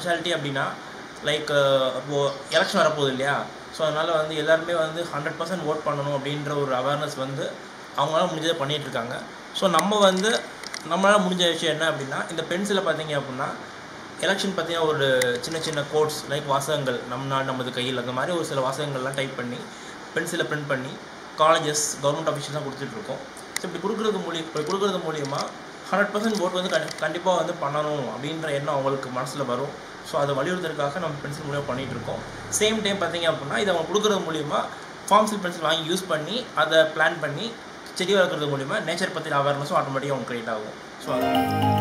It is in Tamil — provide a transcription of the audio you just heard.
ஸ்பெஷாலிட்டி அப்படின்னா லைக் இப்போது எலெக்ஷன் வரப்போகுது இல்லையா, ஸோ அதனால் வந்து எல்லாருமே வந்து 100% ஓட் பண்ணணும் அப்படின்ற ஒரு அவேர்னஸ் வந்து அவங்களால முடிஞ்சதை பண்ணிகிட்ருக்காங்க. ஸோ நம்ம வந்து நம்மளால் முடிஞ்ச விஷயம் என்ன அப்படின்னா, இந்த பென்சிலை பார்த்தீங்க அப்படின்னா எலெக்ஷன் பார்த்தீங்கன்னா ஒரு சின்ன சின்ன கோட்ஸ் லைக் வாசகங்கள் நம் நாடு நமது கையில் அந்த மாதிரி ஒரு சில வாசகங்கள்லாம் டைப் பண்ணி பென்சிலை பிரிண்ட் பண்ணி காலேஜஸ் கவர்மெண்ட் ஆஃபீஸர்ஸ் கொடுத்துட்ருக்கோம். ஸோ இப்படி கொடுக்குறது மூலியமாக 100% ஓட் வந்து கண்டிப்பாக வந்து பண்ணணும் அப்படின்ற எண்ணம் அவங்களுக்கு மனசில் வரும். ஸோ அதை வலியுறுத்துறதுக்காக நம்ம பென்சில் மூலியமாக பண்ணிகிட்ருக்கோம். சேம் டைம் பார்த்தீங்க அப்படின்னா இதை அவங்க கொடுக்குறது மூலிமா ஃபார்ம்சில் பென்சில் வாங்கி யூஸ் பண்ணி அதை பிளான் பண்ணி செடி வளர்க்குறது மூலிமா நேச்சர் பற்றின அவேர்னஸும் ஆட்டோமேட்டிக்காக அவங்க க்ரியேட் ஆகும். ஸோ